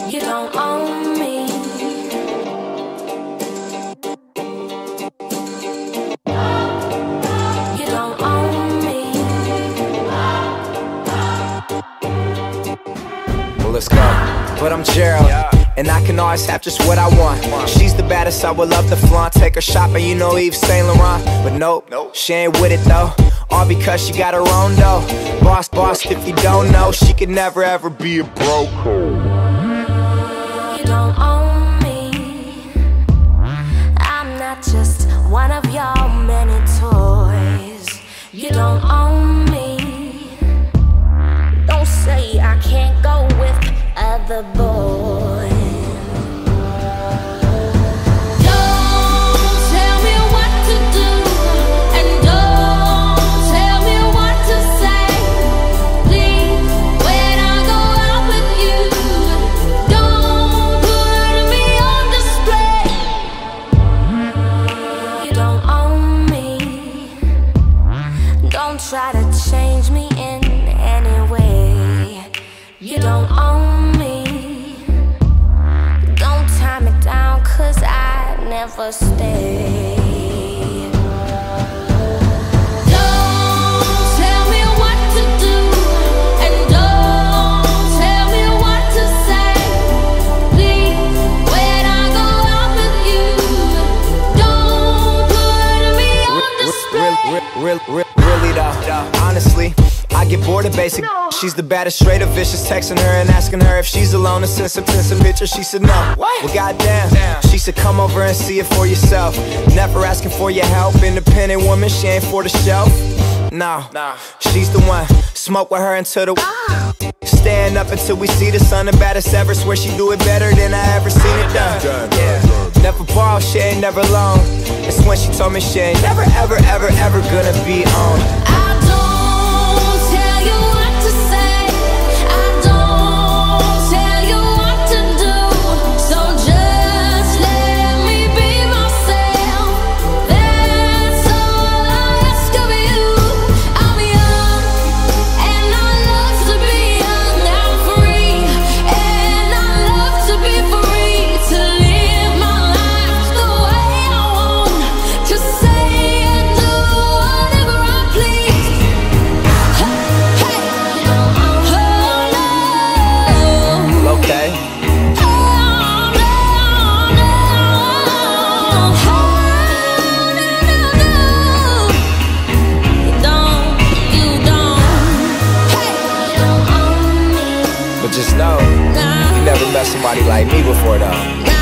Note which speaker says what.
Speaker 1: You don't own me. You don't own me.
Speaker 2: Well, let's go. But I'm Gerald, and I can always have just what I want. She's the baddest, I would love to flaunt. Take her shopping, you know Yves Saint Laurent. But nope, she ain't with it though. All because she got her own dough. Boss, if you don't know, she could never ever be a broke.
Speaker 1: You don't own me. I'm not just one of your many toys. You don't own me. Don't say I can't go with other boys. Don't tell me what to do, and don't tell me what to say. Please, when I go out with you, don't put me on display. You don't own me. Don't try to change me in any way. You don't own me. Don't tie me down, 'cause I never stay. Don't tell me what to do, and don't tell me what to say. Please, when I go out with you, don't put me on display.
Speaker 2: Really though, honestly, I get bored of basic. She's the baddest, straight up vicious. Texting her and asking her if she's alone and send some pictures. She said no. Well, goddamn. She said come over and see it for yourself. Never asking for your help. Independent woman, she ain't for the shelf. No, she's the one. Smoke with her until the stand up until we see the sun. The baddest ever. Swear she do it better than I ever seen it done. Yeah. Never ball, she ain't never alone. It's when she told me she ain't never ever gonna be on.
Speaker 1: I don't tell you what to say. I don't tell you what to do. So just let me be myself. That's all I ask of you. I'm young and I love to be young. I'm free and I love to be free. To live my life the way I want. To say and do whatever I please.
Speaker 2: Okay. But just know, you never met somebody like me before though.